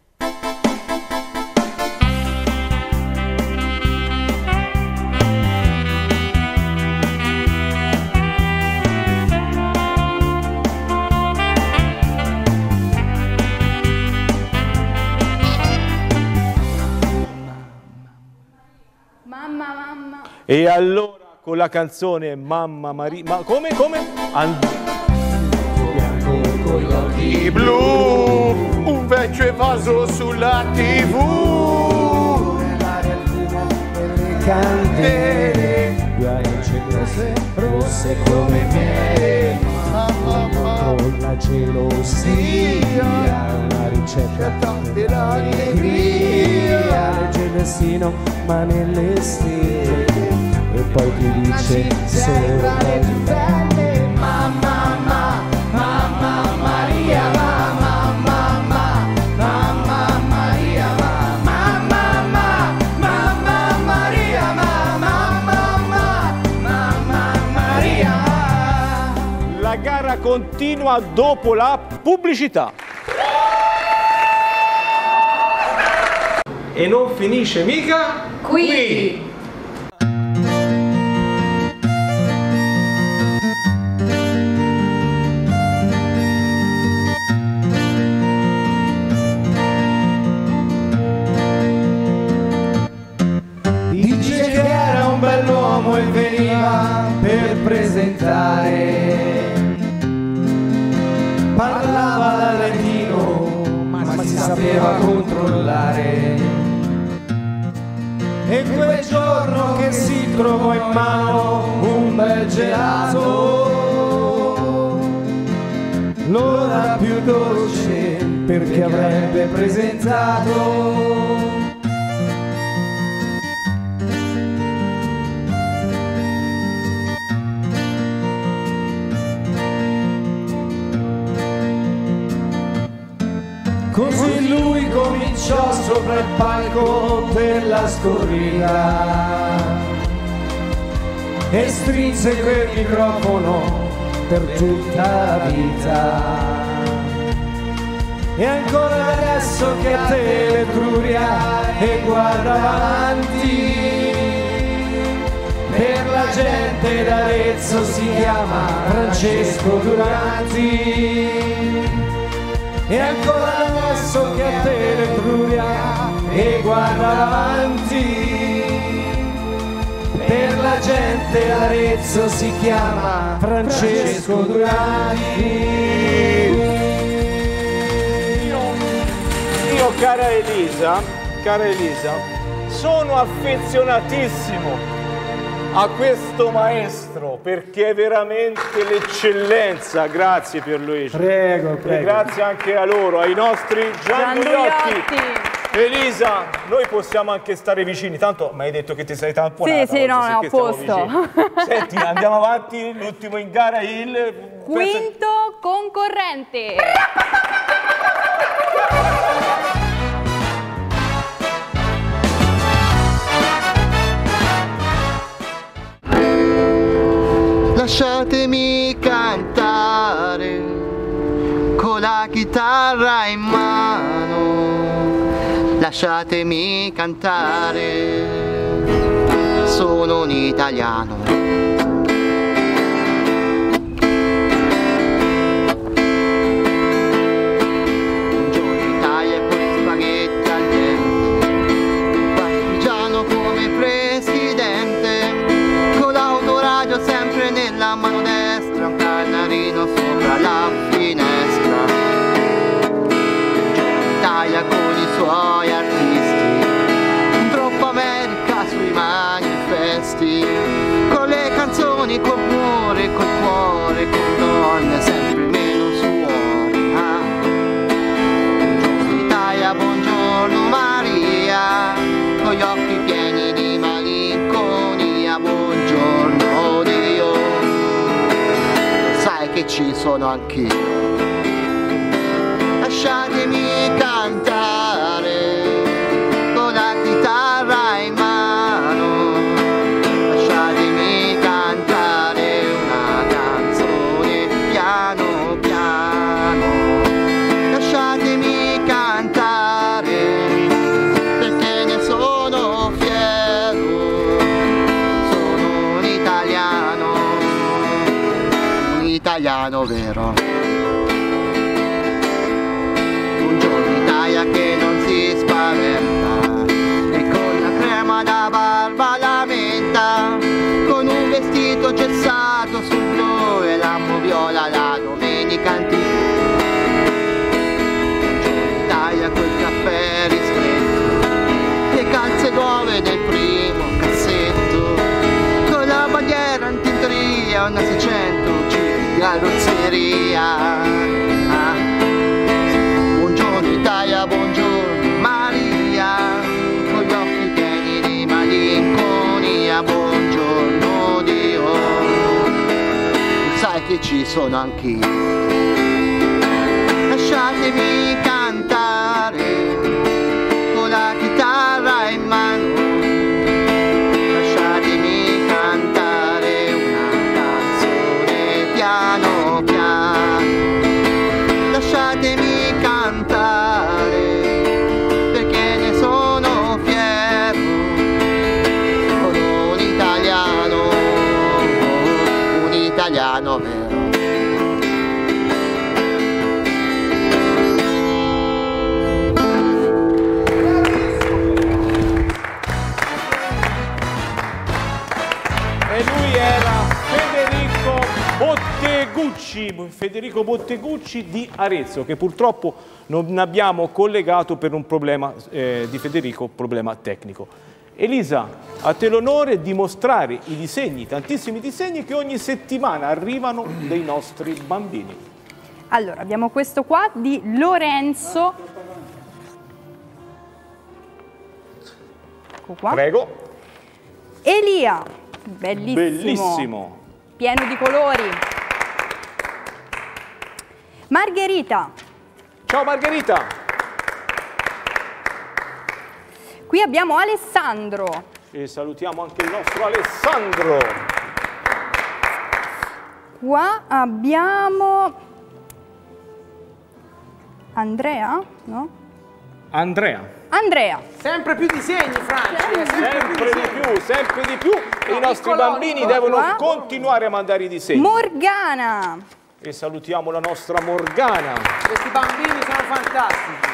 Mamma. E allora con la canzone Mamma Maria, ma come? Con gli occhi blu, un vecchio evaso sulla TV, Nell'aria il fumo delle candele, due rosse, rosse come miele, contro la gelosia, una ricetta dell'allegria, legge il destino ma nelle stelle, e poi ti dice sopra le più belle, mamma Maria, mamma Maria, mamma Maria, mamma Maria. La gara continua dopo la pubblicità. E non finisce mica Qui. Dice che era un bell'uomo e veniva per presentare, parlava latino ma si sapeva controllare, e quel giorno che si trovò in mano un bel gelato, l'ora più dolce perché avrebbe presentato. Così lui cominciò sopra il palco per la scorrida e strinse quel microfono per tutta la vita. E ancora adesso che a te l'Etruria e guarda avanti, per la gente d'Arezzo si chiama Francesco Duranti. E ancora adesso che a te l'Etruria e guarda avanti, per la gente d'Arezzo si chiama Francesco Duranti. Io cara Elisa, sono affezionatissimo a questo maestro perché è veramente l'eccellenza. Grazie Pierluigi. Prego. E grazie anche a loro, ai nostri Giandugliotti. Elisa, noi possiamo anche stare vicini, tanto mi hai detto che ti sei tamponata. Sì, no, a posto. Senti, andiamo avanti, l'ultimo in gara, il Quinto concorrente. Lasciatemi cantare con la chitarra in mano, lasciatemi cantare, sono un italiano. Un giorno in Italia con gli spaghetti al dente, partigiano che ci sono anch'io. Lasciatemi cantare con la chitarra in mano, lasciatemi cantare una canzone piano piano, lasciatemi cantare perché ne sono fiero, sono un italiano vero. Che non si spaventa e con la crema da barba la menta, con un vestito gessato sul blu e l'amo viola la domenica in TV. Italia col caffè ristretto, le calze nuove del primo cassetto, con la bandiera in tintoria, una 600 G di carrozzeria. Italia, buongiorno Maria, con gli occhi pieni di malinconia, buongiorno Dio, sai che ci sono anch'io. Lasciatemi cantare con la chitarra in mano, lasciatemi cantare una canzone piano piano, lasciatemi cantare perché ne sono fiero, sono un italiano vero. E lui era Federico Bottegucci di Arezzo, che purtroppo non abbiamo collegato per un problema di Federico, problema tecnico. Elisa, a te l'onore di mostrare i disegni, tantissimi disegni che ogni settimana arrivano dei nostri bambini. Allora, abbiamo questo qua di Lorenzo. Ecco qua. Prego. Elia, bellissimo. Bellissimo. Pieno di colori. Margherita. Ciao Margherita. Qui abbiamo Alessandro. E salutiamo anche il nostro Alessandro. Qua abbiamo Andrea, no? Andrea. Andrea. Sempre più disegni, Franci. Sempre di più. I nostri bambini devono continuare a mandare i disegni. Morgana. E salutiamo la nostra Morgana. Questi bambini sono fantastici.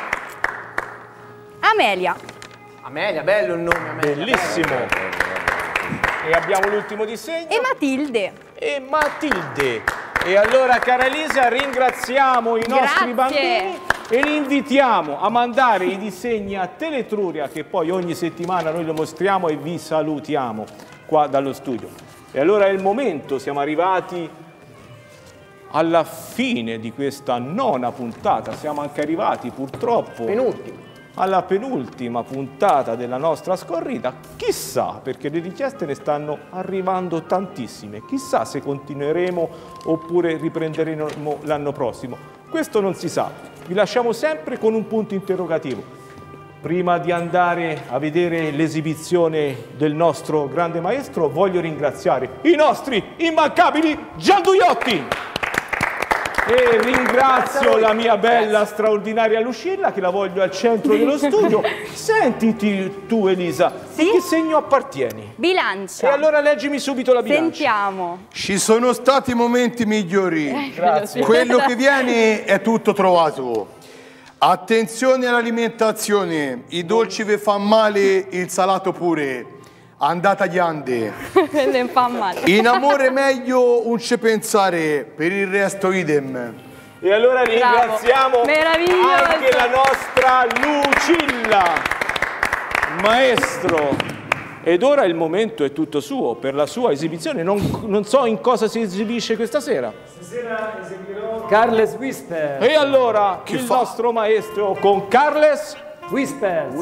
Amelia. Amelia, bello il nome, Amelia. Bellissimo. E abbiamo l'ultimo disegno. E Matilde. E Matilde. E allora, cara Elisa, ringraziamo i nostri bambini e li invitiamo a mandare i disegni a Teletruria, che poi ogni settimana noi lo mostriamo e vi salutiamo qua dallo studio. E allora è il momento, siamo arrivati alla fine di questa nona puntata, siamo anche arrivati purtroppo alla penultima puntata della nostra scorrida. Chissà, perché le richieste ne stanno arrivando tantissime, chissà se continueremo oppure riprenderemo l'anno prossimo. Questo non si sa, vi lasciamo sempre con un punto interrogativo. Prima di andare a vedere l'esibizione del nostro grande maestro, voglio ringraziare i nostri immancabili Gianduiotti. E ringrazio la mia bella, straordinaria Lucilla, che la voglio al centro dello studio. Sentiti tu, Elisa, di che segno appartieni? Bilancia. E allora leggimi subito la bilancia. Sentiamo. Ci sono stati momenti migliori. Grazie. Quello che viene è tutto trovato. Attenzione all'alimentazione, i dolci vi fanno male, il salato pure. Andata gli ande. Ne fa male. In amore meglio un ci pensare, per il resto idem. E allora ringraziamo anche la nostra Lucilla, maestro. Ed ora il momento è tutto suo per la sua esibizione. Non so in cosa si esibisce questa sera. Stasera esibirò Carles Whisper. E allora il nostro maestro con Carles Whisper.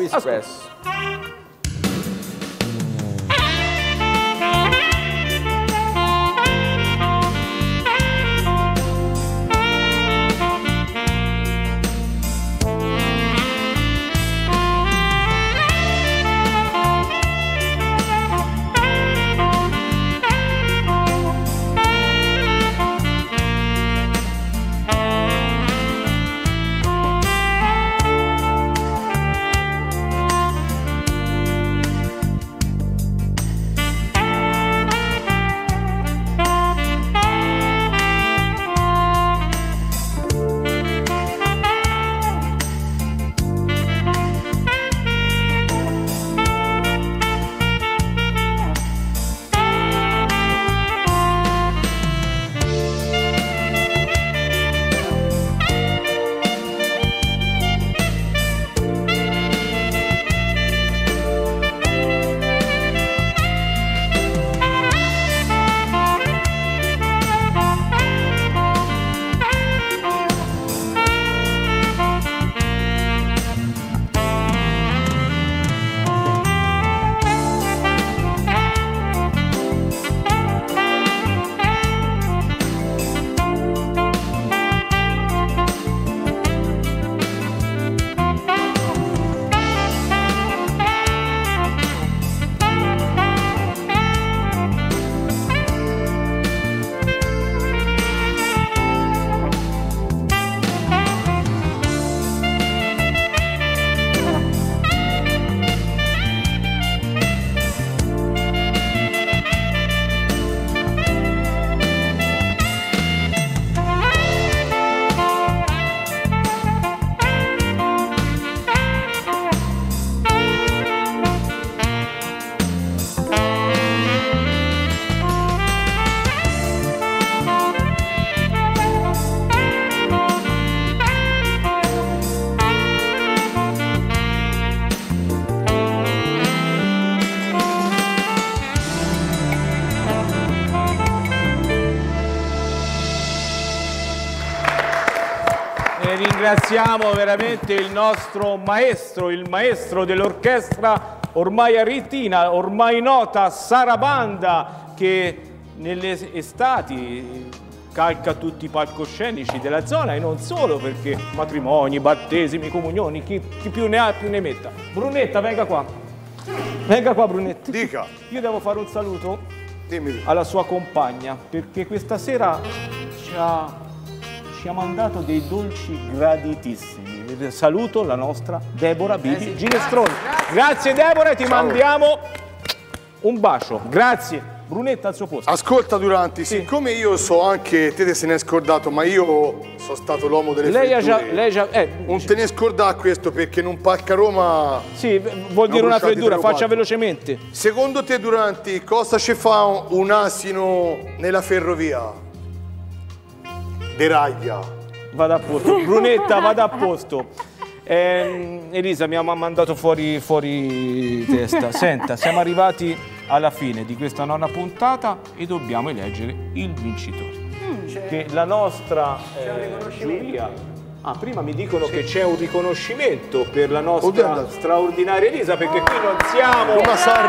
E ringraziamo veramente il nostro maestro, il maestro dell'orchestra ormai arritina, ormai nota, Sarabanda, che nelle estati calca tutti i palcoscenici della zona e non solo, perché matrimoni, battesimi, comunioni, chi più ne ha più ne metta. Brunetta, venga qua. Venga qua, Brunetta. Dica. Io devo fare un saluto Dimmi. alla sua compagna, perché questa sera ci ha mandato dei dolci graditissimi. Saluto la nostra Deborah Bibi Ginestroni. Grazie Deborah, ti mandiamo un bacio. Grazie. Brunetta al suo posto. Ascolta Duranti, siccome io so anche, te se ne è scordato, ma io sono stato l'uomo delle freddure. Non te ne scordare questo, perché in un palco a Roma... Sì, vuol dire una freddura, faccia velocemente. Secondo te Duranti, cosa ci fa un asino nella ferrovia? Deraglia. Vada a posto. Brunetta, vada a posto. Elisa mi ha mandato fuori testa. Senta, siamo arrivati alla fine di questa nona puntata e dobbiamo eleggere il vincitore. Che la nostra giuria... prima mi dicono che c'è un riconoscimento per la nostra straordinaria Elisa, perché qui non siamo... questa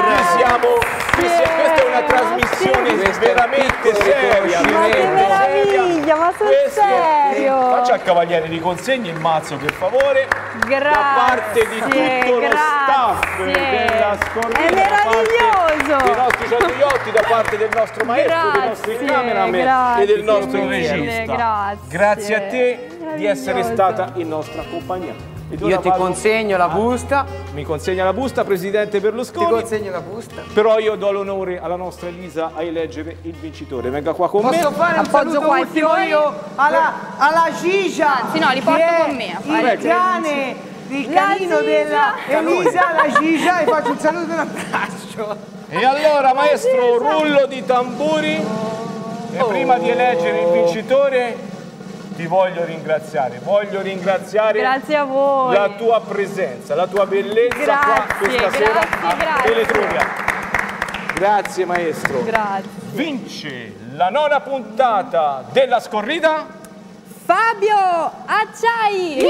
è una trasmissione veramente seria. Ma che meraviglia, ma sul serio! Faccia al cavaliere, li consegni il mazzo per favore. Grazie, da parte di tutto lo staff della Scorrida, è meraviglioso! Dei nostri ciatriotti, da parte del nostro maestro, dei nostri cameraman e del nostro regista. Grazie a te di essere stata in nostra compagnia. Io ti consegno la busta. Mi consegna la busta, Presidente Berlusconi. Ti consegno la busta. Però io do l'onore alla nostra Elisa a eleggere il vincitore. Venga qua con me. Posso fare un saluto qua ultimo io alla Gigia? Anzi no, li porto con me. Il canino della Elisa, la Gigia, e faccio un saluto e un abbraccio. E allora, maestro, rullo di tamburi. E prima di eleggere il vincitore ti voglio ringraziare. Grazie a voi. La tua presenza, la tua bellezza qua questa sera a Teletruria. Grazie maestro. Grazie. Vince la nona puntata della Scorrida Fabio Acciai.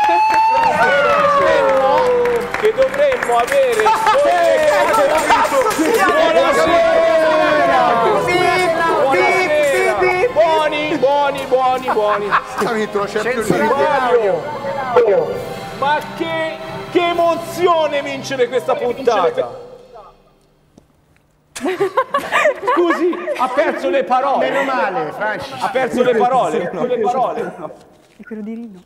Che dovremmo avere buoni. Ma che emozione vincere questa puntata! Scusi, ha perso le parole. Meno male, Franci. Ha perso le parole. Quello di Rino.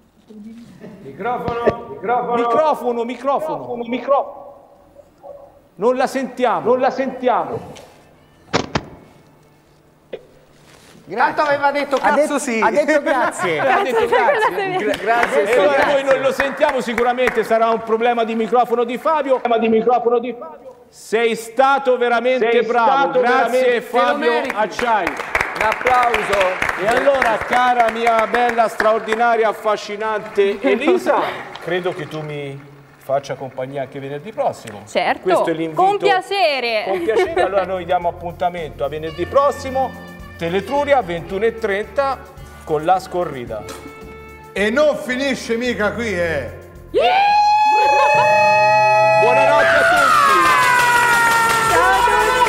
Microfono. Non la sentiamo. Tanto aveva detto cazzo sì. Ha detto grazie. Grazie. E allora noi non lo sentiamo, sicuramente sarà un problema di microfono di Fabio. Sei stato veramente bravo. Grazie Fabio Acciai. Un applauso. E allora, cara mia bella, straordinaria, affascinante Elisa, credo che tu mi faccia compagnia anche venerdì prossimo. Certo. Questo è l'invito. Con piacere. Allora noi diamo appuntamento a venerdì prossimo. Teletruria 21:30 con la Scorrida. E non finisce mica qui, Buonanotte a tutti. Ciao a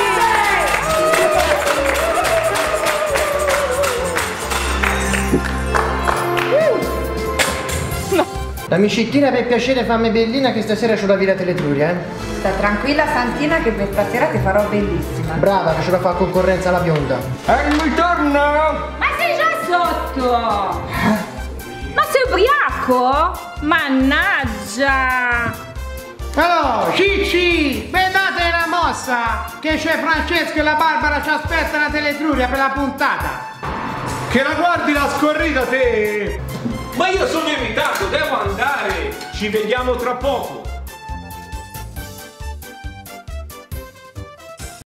tutti. La micettina per piacere fammi bellina che stasera c'ho la Villa Teletruria, Sta tranquilla Santina che per stasera ti farò bellissima. Brava, che ce la fa concorrenza alla bionda. Mi torno! Ma sei già sotto? Ma sei ubriaco? Mannaggia! Allora, Cicci, vedate la mossa che c'è Francesco e la Barbara ci aspettano a Teletruria per la puntata. Che la guardi la Scorrida te! Ma io sono irritato, devo andare. Ci vediamo tra poco.